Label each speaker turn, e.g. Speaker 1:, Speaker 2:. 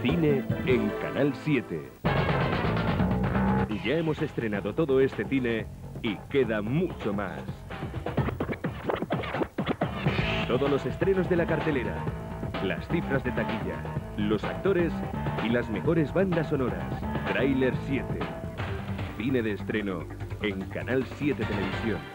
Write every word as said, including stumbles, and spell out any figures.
Speaker 1: Cine en Canal siete. Ya hemos estrenado todo este cine y queda mucho más. Todos los estrenos de la cartelera, las cifras de taquilla, los actores y las mejores bandas sonoras. Tráiler siete. Cine de estreno en Canal siete Televisión.